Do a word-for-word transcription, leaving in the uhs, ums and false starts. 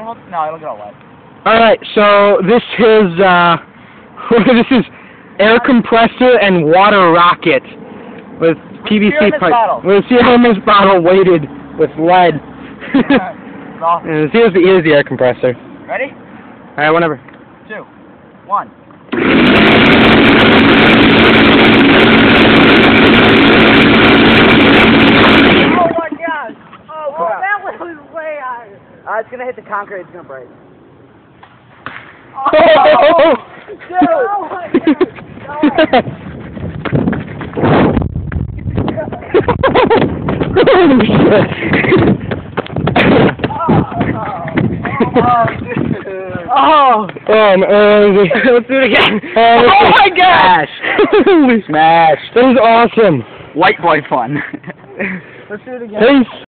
almost, no, it'll get all wet. Alright, so this is, uh, this is air compressor and water rocket with P V C pipe. With this bottle weighted with lead. Awesome. And here's the, here's the air compressor. Ready? Alright, whenever. Two, one. Uh, it's gonna hit the concrete, it's gonna break. Oh! oh, Dude! Oh my God! Holy shit! Oh, dude! Oh! Um, uh, let's do it again! Uh, oh my gosh! Holy smash! That was awesome! White boy fun. Let's do it again. Peace!